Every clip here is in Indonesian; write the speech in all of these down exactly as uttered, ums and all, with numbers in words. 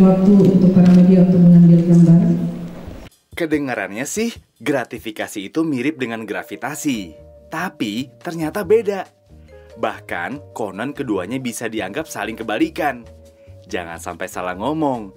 waktu untuk para media untuk mengambil gambar. Kedengarannya sih, gratifikasi itu mirip dengan gravitasi. Tapi ternyata beda. Bahkan, konon keduanya bisa dianggap saling kebalikan. Jangan sampai salah ngomong.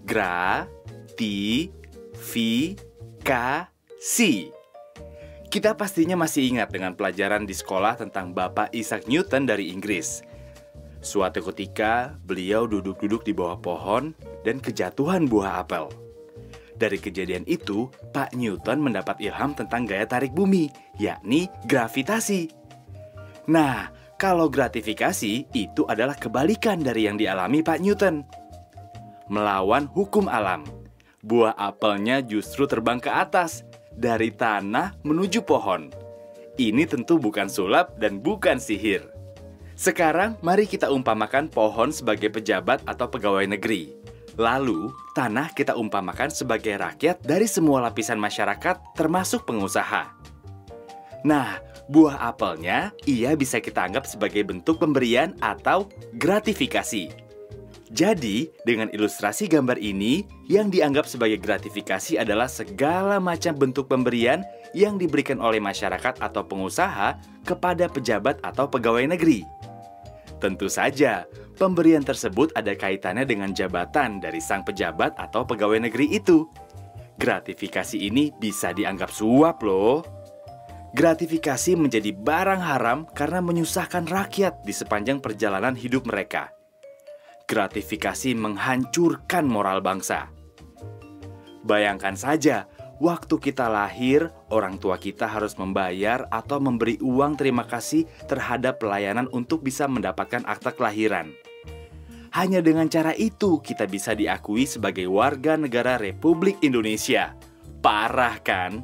Gra-ti-fi-ka-si. Kita pastinya masih ingat dengan pelajaran di sekolah tentang Bapak Isaac Newton dari Inggris. Suatu ketika, beliau duduk-duduk di bawah pohon dan kejatuhan buah apel. Dari kejadian itu, Pak Newton mendapat ilham tentang gaya tarik bumi, yakni gravitasi. Nah, kalau gratifikasi itu adalah kebalikan dari yang dialami Pak Newton. Melawan hukum alam, buah apelnya justru terbang ke atas, dari tanah menuju pohon. Ini tentu bukan sulap dan bukan sihir. Sekarang, mari kita umpamakan pohon sebagai pejabat atau pegawai negeri. Lalu, tanah kita umpamakan sebagai rakyat dari semua lapisan masyarakat, termasuk pengusaha. Nah, buah apelnya ia bisa kita anggap sebagai bentuk pemberian atau gratifikasi. Jadi, dengan ilustrasi gambar ini, yang dianggap sebagai gratifikasi adalah segala macam bentuk pemberian yang diberikan oleh masyarakat atau pengusaha kepada pejabat atau pegawai negeri. Tentu saja, pemberian tersebut ada kaitannya dengan jabatan dari sang pejabat atau pegawai negeri itu. Gratifikasi ini bisa dianggap suap loh. Gratifikasi menjadi barang haram karena menyusahkan rakyat di sepanjang perjalanan hidup mereka. Gratifikasi menghancurkan moral bangsa. Bayangkan saja, waktu kita lahir, orang tua kita harus membayar atau memberi uang terima kasih terhadap pelayanan untuk bisa mendapatkan akta kelahiran. Hanya dengan cara itu kita bisa diakui sebagai warga negara Republik Indonesia. Parah kan?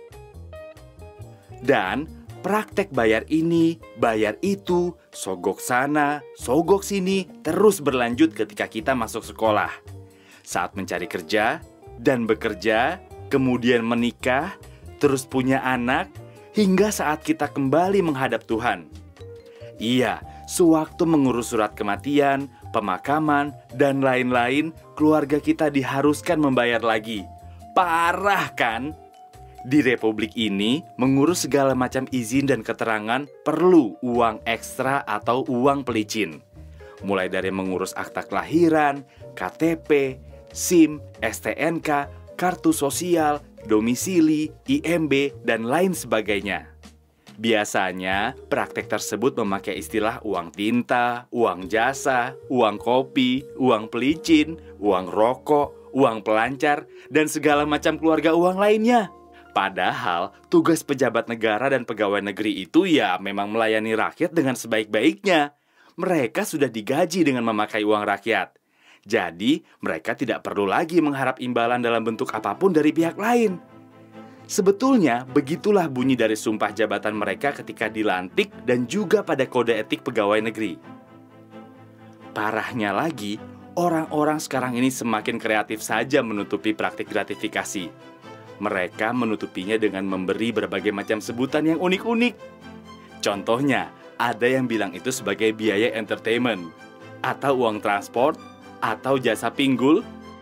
Dan praktek bayar ini, bayar itu, sogok sana, sogok sini terus berlanjut ketika kita masuk sekolah. Saat mencari kerja dan bekerja, kemudian menikah, terus punya anak, hingga saat kita kembali menghadap Tuhan. Iya, sewaktu mengurus surat kematian, pemakaman, dan lain-lain, keluarga kita diharuskan membayar lagi. Parah kan? Di Republik ini, mengurus segala macam izin dan keterangan perlu uang ekstra atau uang pelicin. Mulai dari mengurus akta kelahiran, K T P, SIM, S T N K, kartu sosial, domisili, I M B, dan lain sebagainya. Biasanya, praktek tersebut memakai istilah uang tinta, uang jasa, uang kopi, uang pelicin, uang rokok, uang pelancar, dan segala macam keluarga uang lainnya. Padahal, tugas pejabat negara dan pegawai negeri itu ya memang melayani rakyat dengan sebaik-baiknya. Mereka sudah digaji dengan memakai uang rakyat. Jadi, mereka tidak perlu lagi mengharap imbalan dalam bentuk apapun dari pihak lain. Sebetulnya, begitulah bunyi dari sumpah jabatan mereka ketika dilantik dan juga pada kode etik pegawai negeri. Parahnya lagi, orang-orang sekarang ini semakin kreatif saja menutupi praktik gratifikasi. Mereka menutupinya dengan memberi berbagai macam sebutan yang unik-unik. Contohnya, ada yang bilang itu sebagai biaya entertainment, atau uang transport, atau jasa pinggul,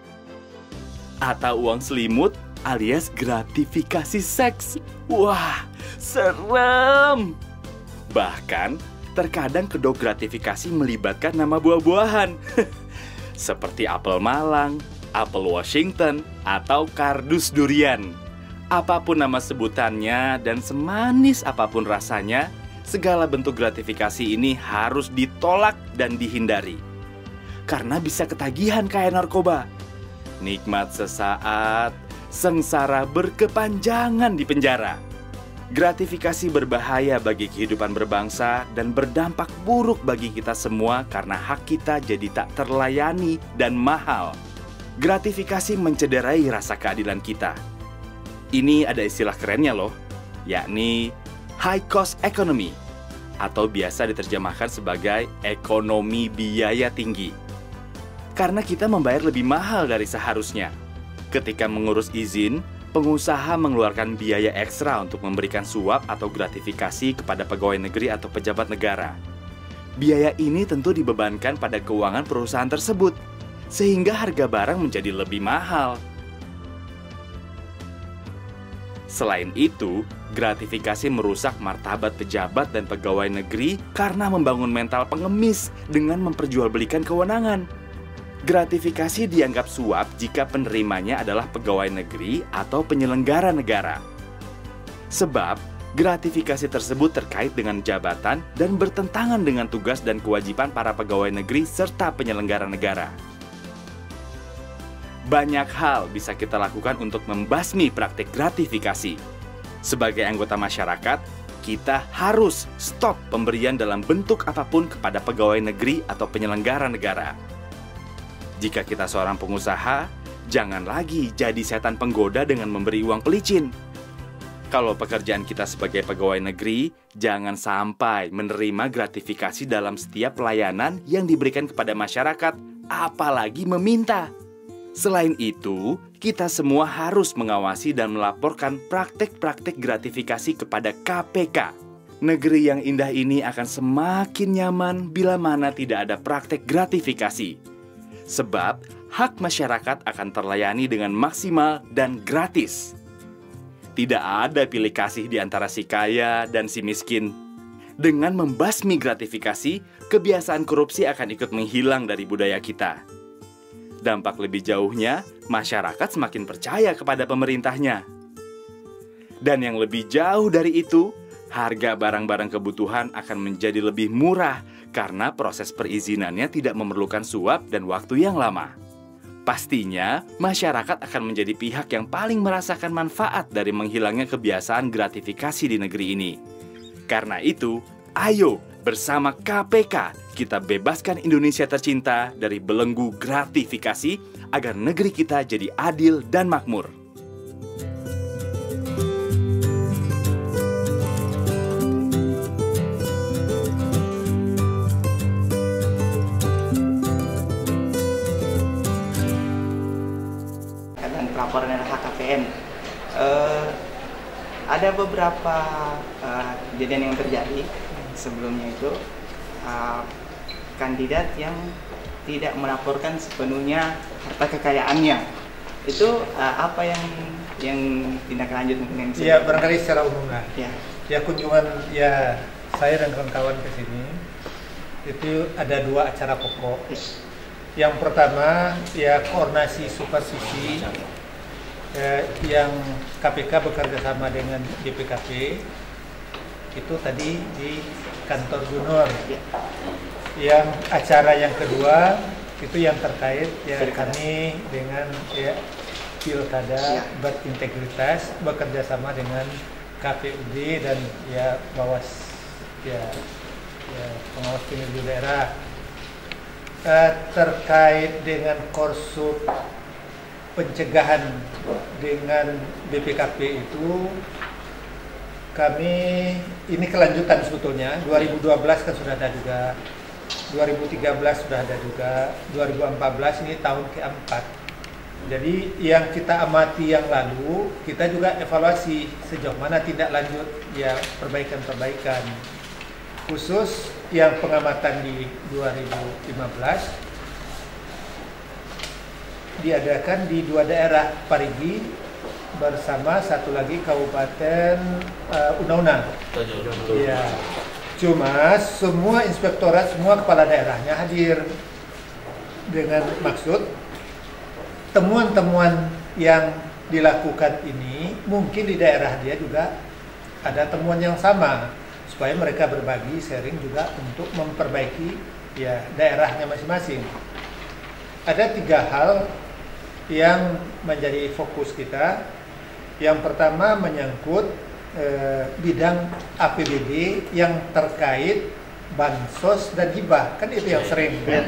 atau uang selimut, alias gratifikasi seks. Wah, serem! Bahkan, terkadang kedok gratifikasi melibatkan nama buah-buahan. Seperti apel Malang, apel Washington, atau kardus durian. Apapun nama sebutannya dan semanis apapun rasanya, segala bentuk gratifikasi ini harus ditolak dan dihindari. Karena bisa ketagihan kayak narkoba. Nikmat sesaat, sengsara berkepanjangan di penjara. Gratifikasi berbahaya bagi kehidupan berbangsa dan berdampak buruk bagi kita semua karena hak kita jadi tak terlayani dan mahal. Gratifikasi mencederai rasa keadilan kita. Ini ada istilah kerennya loh, yakni high cost economy, atau biasa diterjemahkan sebagai ekonomi biaya tinggi. Karena kita membayar lebih mahal dari seharusnya. Ketika mengurus izin, pengusaha mengeluarkan biaya ekstra untuk memberikan suap atau gratifikasi kepada pegawai negeri atau pejabat negara. Biaya ini tentu dibebankan pada keuangan perusahaan tersebut. sehingga harga barang menjadi lebih mahal. Selain itu, gratifikasi merusak martabat pejabat dan pegawai negeri karena membangun mental pengemis dengan memperjualbelikan kewenangan. Gratifikasi dianggap suap jika penerimanya adalah pegawai negeri atau penyelenggara negara. Sebab, gratifikasi tersebut terkait dengan jabatan dan bertentangan dengan tugas dan kewajiban para pegawai negeri serta penyelenggara negara. Banyak hal bisa kita lakukan untuk membasmi praktik gratifikasi. Sebagai anggota masyarakat, kita harus stop pemberian dalam bentuk apapun kepada pegawai negeri atau penyelenggara negara. Jika kita seorang pengusaha, jangan lagi jadi setan penggoda dengan memberi uang pelicin. Kalau pekerjaan kita sebagai pegawai negeri, jangan sampai menerima gratifikasi dalam setiap pelayanan yang diberikan kepada masyarakat, apalagi meminta. Selain itu, kita semua harus mengawasi dan melaporkan praktek-praktek gratifikasi kepada K P K. Negeri yang indah ini akan semakin nyaman bila mana tidak ada praktek gratifikasi. Sebab, hak masyarakat akan terlayani dengan maksimal dan gratis. Tidak ada pilih kasih di antara si kaya dan si miskin. Dengan membasmi gratifikasi, kebiasaan korupsi akan ikut menghilang dari budaya kita. Dampak lebih jauhnya, masyarakat semakin percaya kepada pemerintahnya. Dan yang lebih jauh dari itu, harga barang-barang kebutuhan akan menjadi lebih murah karena proses perizinannya tidak memerlukan suap dan waktu yang lama. Pastinya, masyarakat akan menjadi pihak yang paling merasakan manfaat dari menghilangnya kebiasaan gratifikasi di negeri ini. Karena itu, ayo bersama K P K kita bebaskan Indonesia tercinta dari belenggu gratifikasi agar negeri kita jadi adil dan makmur. Laporan L H K P N. Uh, ada beberapa uh, kejadian yang terjadi sebelumnya itu uh, kandidat yang tidak melaporkan sepenuhnya harta kekayaannya. Itu uh, apa yang yang tindak lanjut mungkin yang bisa? Ya, barangkali secara umum lah. Ya. Ya, kunjungan ya saya dan kawan-kawan ke sini itu ada dua acara pokok. Ya. Yang pertama ya koordinasi supervisi eh, yang K P K bekerja sama dengan D P K P itu tadi di kantor Gubernur. Ya. Yang acara yang kedua itu yang terkait ya Pilkada. Kami dengan ya pilkada ya. Berintegritas bekerja sama dengan K P U D dan ya Bawas ya, ya pengawas pemilu daerah. Uh, terkait dengan korsup pencegahan dengan B P K P itu kami ini kelanjutan sebetulnya. Dua ribu dua belas kan sudah ada juga, dua ribu tiga belas sudah ada juga, dua ribu empat belas ini tahun keempat. Jadi yang kita amati yang lalu, kita juga evaluasi sejauh mana tindak lanjut ya perbaikan-perbaikan. Khusus yang pengamatan di dua ribu lima belas diadakan di dua daerah, Parigi bersama satu lagi Kabupaten uh, Una-Una. Ya. Cuma semua inspektorat, semua kepala daerahnya hadir dengan maksud temuan-temuan yang dilakukan ini mungkin di daerah dia juga ada temuan yang sama, supaya mereka berbagi, sharing juga untuk memperbaiki ya daerahnya masing-masing. Ada tiga hal yang menjadi fokus kita. Yang pertama menyangkut eh, bidang A P B D yang terkait bansos dan hibah, kan itu yang sering kan?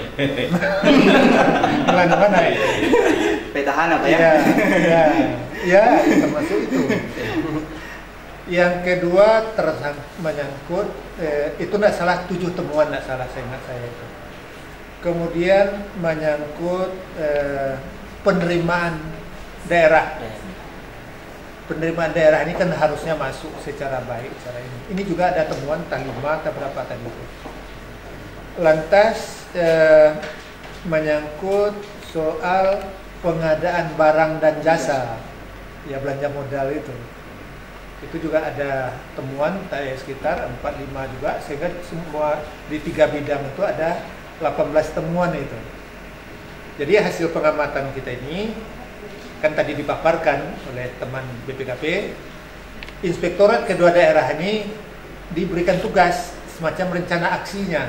Mana-mana ya? Petahana Pak ya? Ya, ya, ya termasuk itu. Yang kedua tersang, menyangkut eh, itu tidak salah, tujuh temuan tidak salah saya ingat saya itu. Kemudian menyangkut eh, penerimaan daerah. Penerimaan daerah ini kan harusnya masuk secara baik secara ini. Ini juga ada temuan entah lima atau berapa tadi itu. Lantas eh, menyangkut soal pengadaan barang dan jasa, ya belanja modal itu. Itu juga ada temuan kayak sekitar empat lima juga, sehingga semua di tiga bidang itu ada delapan belas temuan itu. Jadi hasil pengamatan kita ini kan tadi dipaparkan oleh teman B P K P, inspektorat kedua daerah ini diberikan tugas semacam rencana aksinya.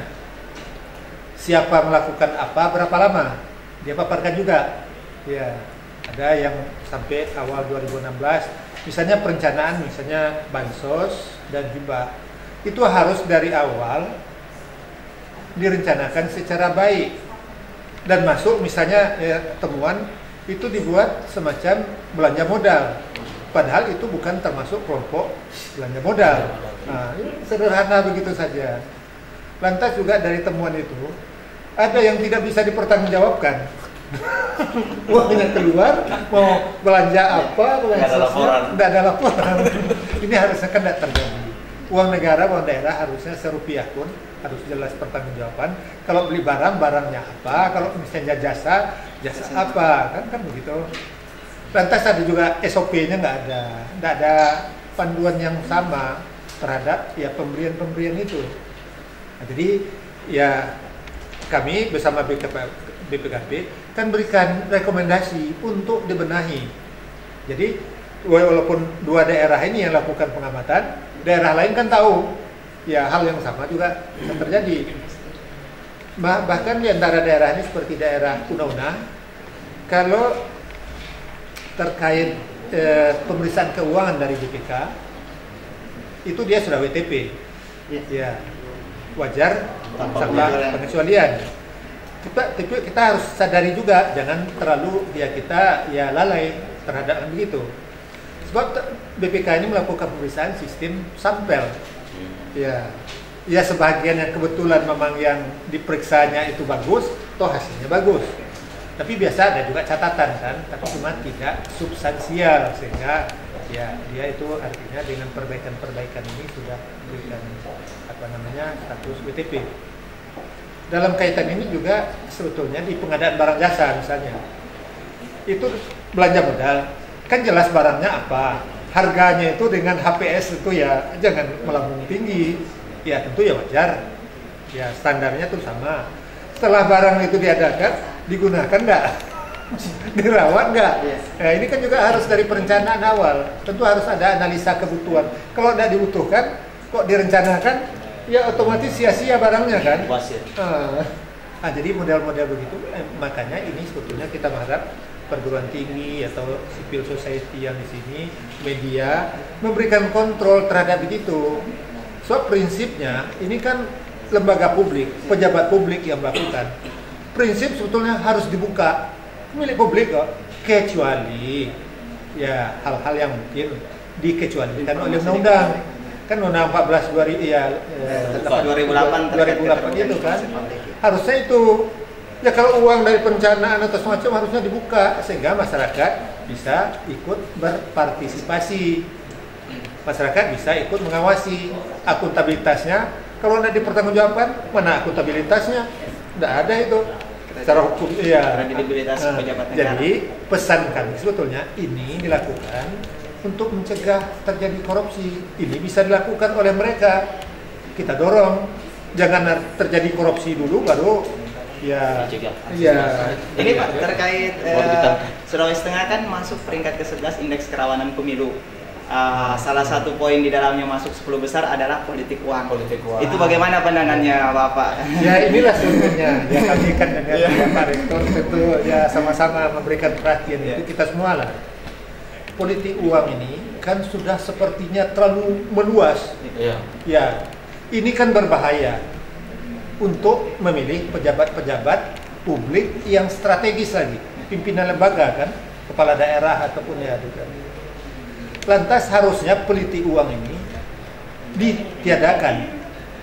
Siapa melakukan apa, berapa lama, dia paparkan juga. Ya, ada yang sampai awal dua ribu enam belas, misalnya perencanaan, misalnya bansos dan hibah, itu harus dari awal direncanakan secara baik dan masuk misalnya ya, temuan itu dibuat semacam belanja modal, padahal itu bukan termasuk kelompok belanja modal. Nah, sederhana begitu saja. Lantas juga dari temuan itu ada yang tidak bisa dipertanggungjawabkan. Uangnya keluar, mau belanja apa, belanja Nggak ada laporan. Tidak ada laporan. Ini harusnya kan tidak terjadi. Uang negara, uang daerah harusnya serupiah pun harus jelas pertanggungjawaban. Kalau beli barang, barangnya apa? Kalau misalnya jasa, jasa apa? Kan kan begitu. Lantas ada juga S O P-nya nggak ada, nggak ada panduan yang sama terhadap ya pemberian-pemberian itu. Nah, jadi ya kami bersama B P K P kan berikan rekomendasi untuk dibenahi. Jadi walaupun dua daerah ini yang lakukan pengamatan, daerah lain kan tahu ya hal yang sama juga bisa terjadi. Bah, bahkan di antara daerah ini seperti daerah Una-Una, kalau terkait eh, pemeriksaan keuangan dari B P K itu dia sudah W T P, ya, ya wajar tanpa pengecualian. Kita, kita harus sadari juga jangan terlalu ya kita ya lalai terhadap begitu. Sebab B P K ini melakukan pemeriksaan sistem sampel. Ya, ya sebagian yang kebetulan memang yang diperiksanya itu bagus, toh hasilnya bagus. Tapi biasa ada juga catatan kan, tapi cuma tidak substansial sehingga ya dia itu artinya dengan perbaikan-perbaikan ini sudah berikan apa namanya status W T P. Dalam kaitan ini juga sebetulnya di pengadaan barang jasa misalnya itu belanja modal kan jelas barangnya apa, harganya itu dengan H P S itu ya jangan melambung tinggi, ya tentu ya wajar, ya standarnya tuh sama. Setelah barang itu diadakan digunakan enggak, dirawat enggak, nah ini kan juga harus dari perencanaan awal, tentu harus ada analisa kebutuhan. Kalau tidak dibutuhkan kok direncanakan, ya otomatis sia-sia barangnya kan. Nah, nah jadi model-model begitu, eh, makanya ini sebetulnya kita berharap perguruan tinggi atau civil society yang di sini, media memberikan kontrol terhadap begitu. So prinsipnya ini kan lembaga publik, pejabat publik yang melakukan. Prinsip sebetulnya harus dibuka, milik publik kok, kecuali ya hal-hal yang mungkin dikecualikan oleh undang-undang. Kan Undang-Undang empat belas dua ribu ya dua ribu delapan itu kan harusnya itu ya kalau uang dari perencanaan atau semacam harusnya dibuka sehingga masyarakat bisa ikut berpartisipasi, masyarakat bisa ikut mengawasi akuntabilitasnya. Kalau tidak dipertanggungjawabkan, mana akuntabilitasnya? Tidak ada itu secara hukum ya. Kredibilitas Nah, pejabat negara. jadi pesan kami sebetulnya ini dilakukan untuk mencegah terjadi korupsi. Ini bisa dilakukan oleh mereka. Kita dorong, jangan terjadi korupsi dulu baru ya. Ya. Ini Pak terkait eh, Sulawesi Tengah kan masuk peringkat ke sebelas indeks kerawanan pemilu. Uh, salah satu poin di dalamnya masuk sepuluh besar adalah politik uang. Politik uang. Itu bagaimana pandangannya Bapak? Ya inilah sebetulnya. Ya kami kan dengan Pak Rektor tentu ya sama-sama memberikan perhatian itu kita semua lah. Politik uang ini kan sudah sepertinya terlalu meluas. Iya. Ya, ini kan berbahaya untuk memilih pejabat-pejabat publik yang strategis lagi, pimpinan lembaga kan, kepala daerah ataupun ya gitu. Lantas harusnya politik uang ini ditiadakan.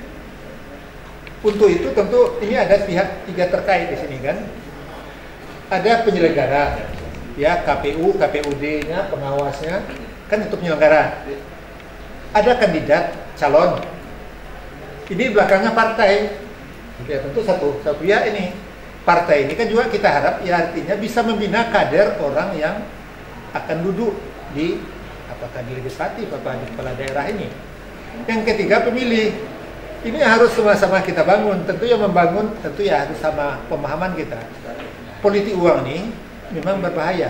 Untuk itu tentu ini ada pihak tiga terkait di sini kan. Ada penyelenggara, ya K P U, K P U D-nya, pengawasnya kan untuk penyelenggara. Ada kandidat calon. Ini belakangnya partai. Ya tentu satu satu ya ini. partai ini kan juga kita harap ya artinya bisa membina kader orang yang akan duduk di apakah di legislatif, apa di kepala daerah ini. Yang ketiga pemilih. Ini harus sama-sama kita bangun. Tentu yang membangun tentu ya harus sama pemahaman kita. Politik uang ini memang berbahaya.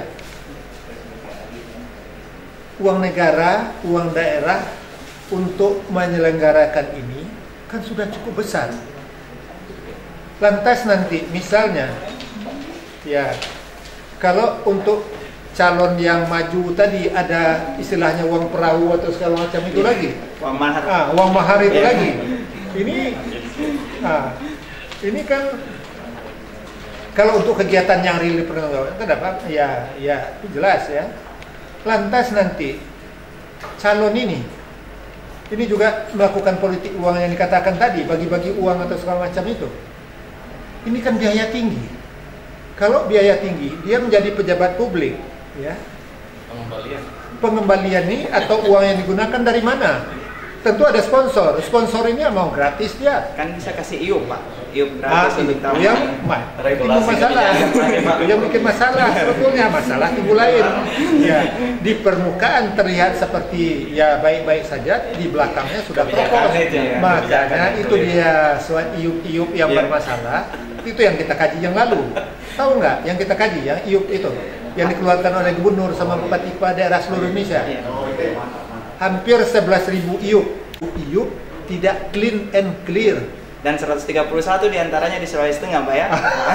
Uang negara, uang daerah untuk menyelenggarakan ini kan sudah cukup besar. Lantas nanti misalnya ya kalau untuk calon yang maju tadi ada istilahnya uang perahu atau segala macam itu lagi. Uang mahar. Ah, uang mahar itu Ya. lagi. Ini, ah, ini kan kalau untuk kegiatan yang real penanggalan kan apa? Ya, ya itu jelas ya. Lantas nanti calon ini, ini juga melakukan politik uang yang dikatakan tadi, bagi-bagi uang atau segala macam itu. Ini kan biaya tinggi. Kalau biaya tinggi, dia menjadi pejabat publik, ya. Pengembalian. Pengembalian ini atau uang yang digunakan dari mana? Tentu ada sponsor. Sponsor ini mau gratis dia. Kan bisa kasih I U P, Pak. I U P Ah, gratis untuk tamu. yang ma- Regulasi timbul masalah. kebijakan. Yang bikin masalah sebetulnya masalah timbul lain. Ya, di permukaan terlihat seperti ya baik-baik saja, di belakangnya sudah Kebijakan propos. itu ya, Makanya kebijakan itu itu ya. dia suatu I U P-I U P yang Iya. bermasalah. Itu yang kita kaji yang lalu. Tahu nggak? Yang kita kaji yang I U P itu yang dikeluarkan oleh gubernur sama bupati kepala daerah seluruh Indonesia. Hampir sebelas ribu I U P. I U P tidak clean and clear. Dan seratus tiga puluh satu diantaranya di Sulawesi Tengah, Pak ya.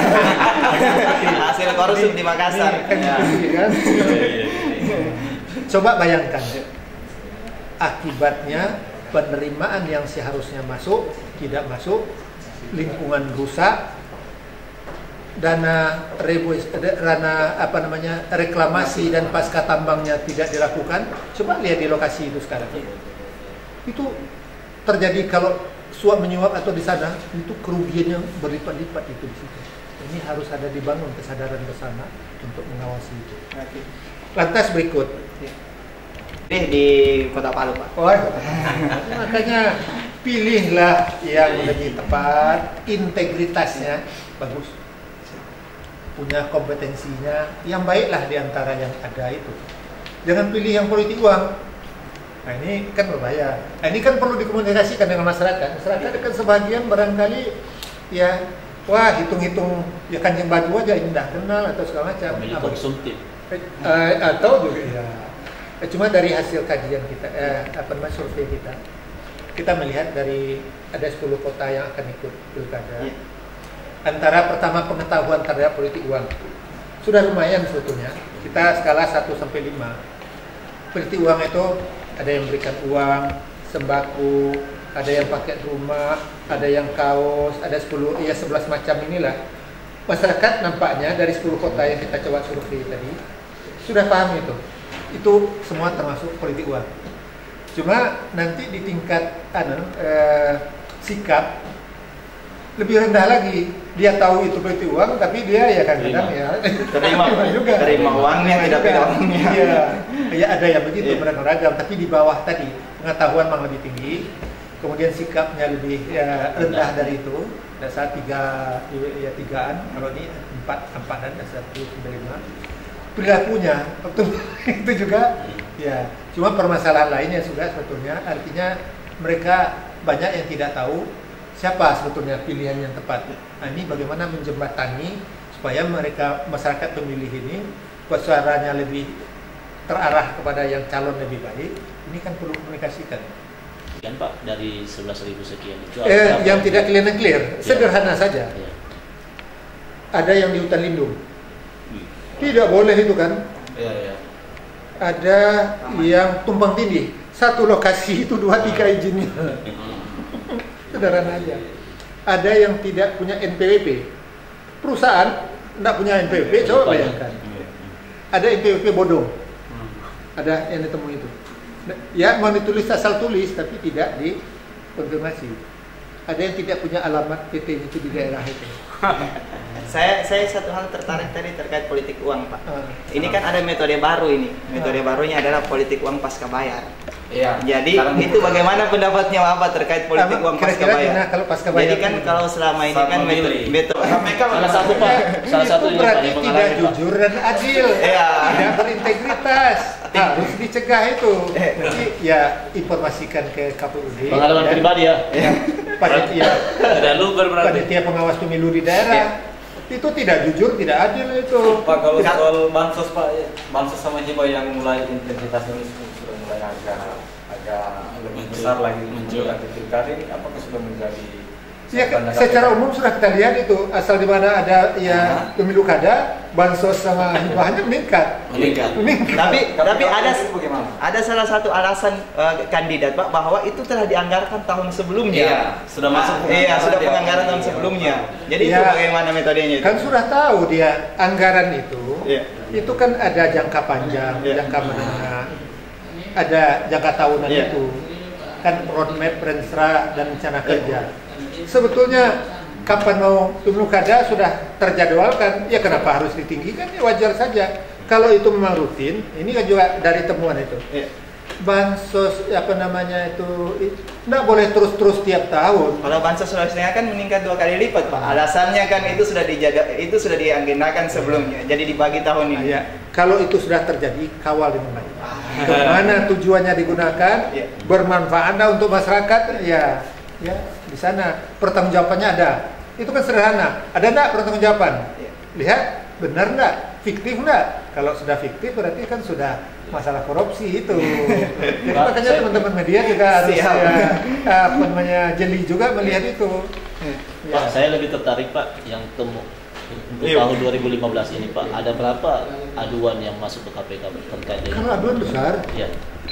Hasil korupsi di Makassar. Kan Ya. gitu kan? Coba bayangkan akibatnya penerimaan yang seharusnya masuk tidak masuk, lingkungan rusak, dana rebu, dana apa namanya reklamasi dan pasca tambangnya tidak dilakukan. Coba lihat di lokasi itu sekarang. Itu terjadi kalau suap menyuap atau di sana itu kerugiannya berlipat-lipat itu di situ. Ini harus ada dibangun kesadaran bersama untuk mengawasi itu. Lantas berikut. Ini di Kota Palu, Pak. Oh, makanya pilihlah yang lebih tepat, integritasnya bagus, punya kompetensinya yang baiklah di antara yang ada itu. Jangan pilih yang politik uang. Nah ini kan berbahaya. Nah, ini kan perlu dikomunikasikan dengan masyarakat. Masyarakat kan sebagian barangkali ya, wah hitung-hitung ya Kanjeng Batu aja indah kenal atau segala macam. Pemilih Apa- konsumtif. Eh, eh, atau juga ya. Eh, cuma dari hasil kajian kita, eh, apa namanya survei kita, kita melihat dari ada sepuluh kota yang akan ikut pilkada. Ya. Antara pertama pengetahuan terhadap politik uang sudah lumayan sebetulnya. Kita skala satu sampai lima. Politik uang itu ada yang berikan uang, sembako, ada yang paket rumah, ada yang kaos, ada sepuluh, ya sebelas macam inilah. Masyarakat nampaknya dari sepuluh kota yang kita coba survei tadi sudah paham itu. Itu semua termasuk politik uang. Cuma nanti di tingkat anu, eh, sikap lebih rendah lagi. Dia tahu itu politik uang, tapi dia ya kadang-kadang ya Terima juga. terima uangnya, tidak pilih uangnya. Iya, ya ada yang begitu Iya. beragam, tapi di bawah tadi pengetahuan memang lebih tinggi, kemudian sikapnya lebih ya, rendah dari itu. Dasar tiga ya tigaan, kalau ini empat empat dan dasar satu sampai lima. Perilakunya waktu itu juga ya. Cuma permasalahan lainnya sudah sebetulnya, artinya mereka banyak yang tidak tahu siapa sebetulnya pilihan yang tepat. Nah, ini bagaimana menjembatani supaya mereka masyarakat pemilih ini suaranya lebih terarah kepada yang calon lebih baik. Ini kan perlu komunikasikan. Kan Pak, dari sebelas ribu sekian itu Eh, apa yang tidak clear and clear, Ya. sederhana saja. Ya. Ada yang di hutan lindung, Hmm. tidak boleh itu kan. Iya, iya. Ada yang tumpang tindih, satu lokasi itu dua tiga izinnya. Sederhana aja. Ada yang tidak punya N P W P, perusahaan tidak punya N P W P, coba bayangkan. Ada N P W P bodong, ada yang ditemui itu. Ya mau ditulis asal tulis tapi tidak dikonfirmasi. Ada yang tidak punya alamat P T itu di daerah itu. Saya saya satu hal tertarik tadi terkait politik uang, Pak. Ah. Ini kan ada metode baru ini. Metode barunya adalah politik uang pasca bayar. Iya. Jadi Sekarang itu bagaimana pendapatnya Bapak terkait politik uang Kira-kira pasca gimana bayar? kalau pasca bayar? Jadi kan kalau selama ini kan metode metode K P K salah satu Pak, salah itu satu ini Pak berarti yang tidak mengalami Pak. jujur dan adil, Iya. tidak berintegritas, harus dicegah itu. Jadi ya informasikan ke K P U D. Pengalaman dan pribadi ya. Panitia, Tidak luber berarti. panitia pengawas pemilu di daerah. Itu tidak jujur, tidak adil itu. Pak, kalau soal bansos Pak, bansos sama hibah yang mulai intensitasnya sudah mulai agak agak lebih besar lagi muncul di pilkada ini, apakah sudah menjadi Ya, tanda secara K P K? umum sudah kita lihat itu, asal di mana ada ya pemilu kada, bansos sama hibahnya meningkat. Meningkat. Meningkat. Tapi tapi ada itu bagaimana? ada salah satu alasan eh, kandidat Pak bahwa itu telah dianggarkan tahun sebelumnya. Iya, sudah masuk Ah, iya, penganggaran sudah dia. penganggaran tahun sebelumnya. Jadi itu Iya. bagaimana metodenya itu? Kan sudah tahu dia anggaran itu, Iya. itu kan ada jangka panjang, Iya. jangka menengah, ada jangka tahunan Iya. itu, kan roadmap, renstra dan rencana kerja. Sebetulnya kapan mau pemilu kada sudah terjadwalkan, ya kenapa harus ditinggikan? Ya wajar saja. Kalau itu memang rutin, ini kan juga dari temuan itu. Iya. Bansos apa namanya itu tidak boleh terus-terus tiap tahun. Kalau bansos Sulawesi kan meningkat dua kali lipat Pak. Alasannya kan itu sudah dijada, itu sudah diagendakan sebelumnya. Jadi dibagi tahun ini. Ya, kalau itu sudah terjadi, kawal dengan baik. Kemana tujuannya digunakan, Iya. bermanfaat nggak untuk masyarakat, ya, ya di sana pertanggungjawabannya ada. Itu kan sederhana. Ada nggak pertanggungjawaban? Iya. Lihat, benar nggak? Fiktif nggak? Kalau sudah fiktif berarti kan sudah masalah korupsi itu. Jadi Pak, makanya saya- teman-teman media juga harus Siap. ya, apa namanya jeli juga melihat itu. Pak, saya lebih tertarik Pak yang temu untuk Iya. tahun dua ribu lima belas ini Pak. Ada berapa aduan yang masuk ke K P K terkait Kalau dengan? aduan besar, Ya.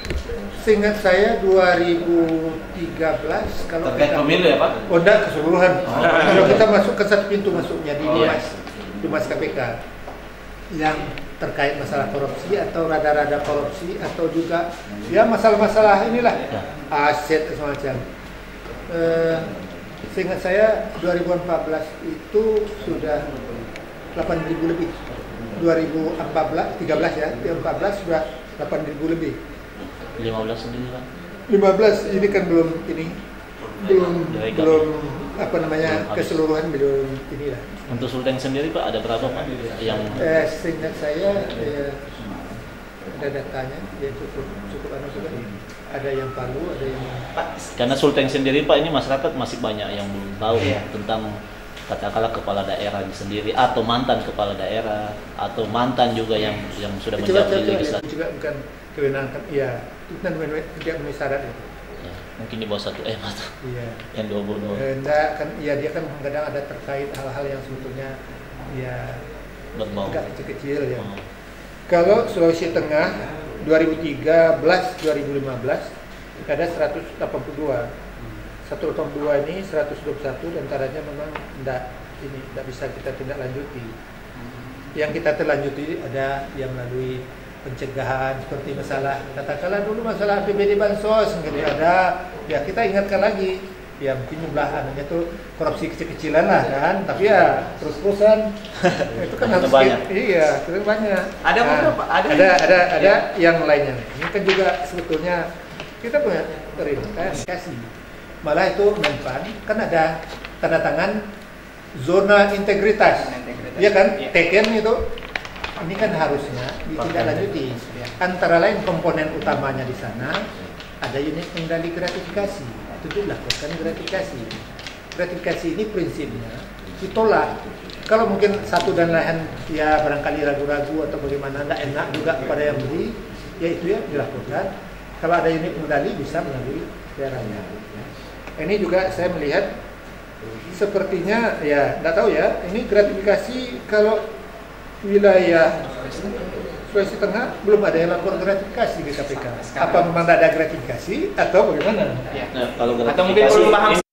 seingat saya dua ribu tiga belas kalau Terkait kita- pemilu ya Pak? Oh enggak, keseluruhan. Oh. Kalau kita masuk ke satu pintu masuknya di Oh, Dimas, Dimas K P K yang terkait masalah korupsi atau rada-rada korupsi atau juga ya masalah-masalah inilah Ya. aset semacam. Eh, seingat saya dua ribu empat belas itu sudah delapan ribu lebih. dua ribu empat belas, tiga belas ya, dua ribu empat belas sudah delapan ribu lebih. lima belas sendiri Pak. lima belas ini kan belum ini belum Direkam. belum apa namanya Belum habis. keseluruhan belum inilah. Untuk Sulteng sendiri Pak ada berapa Pak yang Eh, seingat saya eh, ada datanya ya cukup cukup anu juga. Ada yang Palu, ada yang Pak, karena Sulteng sendiri Pak ini masyarakat masih banyak yang belum tahu Iya. tentang katakanlah kepala daerah sendiri atau mantan kepala daerah atau mantan juga yang yang sudah coba menjawab di coba legislatif. juga bukan kewenangan ya itu kan memenuhi- tidak memenuhi syarat itu. Ya, mungkin di bawah satu M atau Iya. yang dua puluh dua. Eh, enggak kan ya dia kan kadang ada terkait hal-hal yang sebetulnya ya Berbau. agak kecil-kecil ya. Oh. Kalau Sulawesi Tengah dua ribu tiga belas dua ribu lima belas ada seratus delapan puluh dua. seratus delapan puluh dua ini seratus dua puluh satu diantaranya memang tidak ini tidak bisa kita tindak lanjuti. Yang kita terlanjuti ada yang melalui pencegahan seperti masalah katakanlah dulu masalah A P B D bansos gitu ada ya kita ingatkan lagi ya mungkin jumlah anunya tuh korupsi kecil-kecilan lah kan tapi ya terus-terusan itu kan harus Banyak. kita- iya terus banyak. Ada Nah, beberapa, ada. ada ada ada yang lainnya ini kan juga sebetulnya kita punya perintah kasih malah itu Menpan kan ada tanda tangan zona integritas, Integritas. ya kan Iya. Teken itu ini kan harusnya ditindaklanjuti antara lain komponen utamanya di sana ada unit pengendali gratifikasi itu dilakukan gratifikasi gratifikasi ini prinsipnya ditolak kalau mungkin satu dan lain ya barangkali ragu-ragu atau bagaimana nggak enak juga kepada yang beli ya itu ya dilakukan kalau ada unit pengendali bisa melalui daerahnya ini juga saya melihat sepertinya ya nggak tahu ya ini gratifikasi kalau wilayah Sulawesi Tengah belum ada yang lapor gratifikasi di K P K. Apa memang tidak ada gratifikasi atau bagaimana? Ya. Nah, kalau Atau mungkin gratifikasi belum paham ini